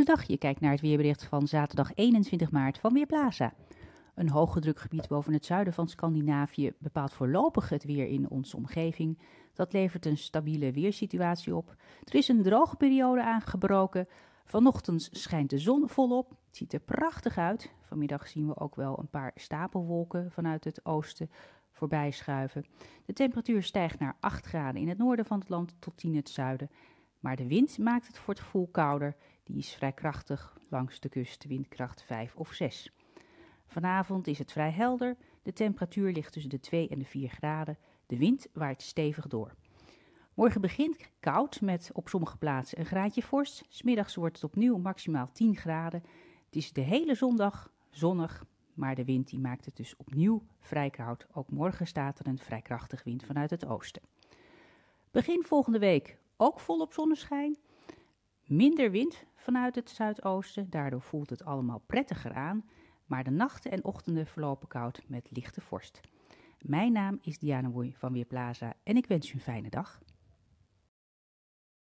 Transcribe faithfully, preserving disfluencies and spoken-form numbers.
Goedendag, je kijkt naar het weerbericht van zaterdag eenentwintig maart van Weerplaza. Een hoogdrukgebied boven het zuiden van Scandinavië bepaalt voorlopig het weer in onze omgeving. Dat levert een stabiele weersituatie op. Er is een droge periode aangebroken. Vanochtend schijnt de zon volop. Het ziet er prachtig uit. Vanmiddag zien we ook wel een paar stapelwolken vanuit het oosten voorbij schuiven. De temperatuur stijgt naar acht graden in het noorden van het land tot tien in het zuiden. Maar de wind maakt het voor het gevoel kouder. Die is vrij krachtig langs de kust, windkracht vijf of zes. Vanavond is het vrij helder. De temperatuur ligt tussen de twee en de vier graden. De wind waait stevig door. Morgen begint koud met op sommige plaatsen een graadje vorst. 's Middags wordt het opnieuw maximaal tien graden. Het is de hele zondag zonnig, maar de wind die maakt het dus opnieuw vrij koud. Ook morgen staat er een vrij krachtige wind vanuit het oosten. Begin volgende week ook volop zonneschijn. Minder wind vanuit het zuidoosten, daardoor voelt het allemaal prettiger aan. Maar de nachten en ochtenden verlopen koud met lichte vorst. Mijn naam is Diana Woei van Weerplaza en ik wens u een fijne dag.